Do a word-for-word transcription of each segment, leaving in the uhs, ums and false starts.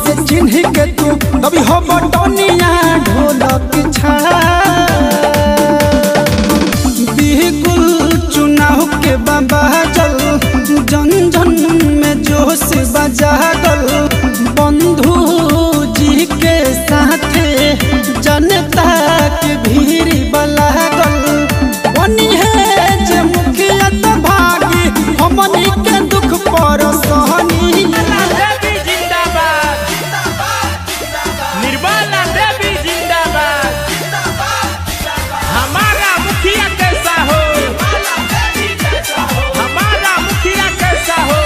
से चिन्ह के तू तभी हो बटनिया ढोलक छा बिल्कुल चुनाव के बाबा जल जन जन में जोश बजा गल बंधु जी के साथे जनता के भीड़ बला गल बनी है जे मुखिया तो भागी हमनी के दुख पर सहनी देवी जिंदाबाद निर्मला देवी जिंदाबाद हमारा मुखिया कैसा हो हमारा मुखिया कैसा हो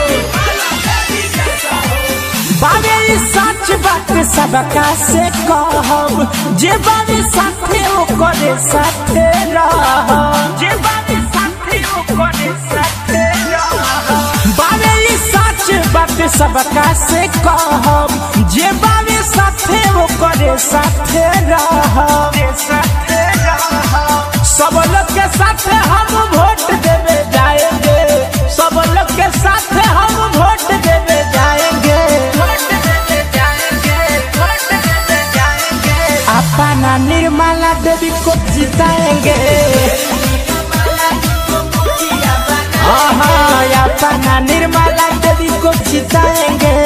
बाबे सच बात सबका से कहब जे बाबे साथे ओकरे साथे रह जे बाबे साथे ओकरे साथे रह बाबे सच बात सबका से कहब जे बाबे साथे ओकरे साथे रह साथे रह सब लोग के साथे हम वोट देवे जाएंगे सब लोग के साथे हम वोट देवे जाएंगे अपना निर्मला देवी को जिताएंगे हाँ हाँ अपना निर्मला देवी को जिताएंगे।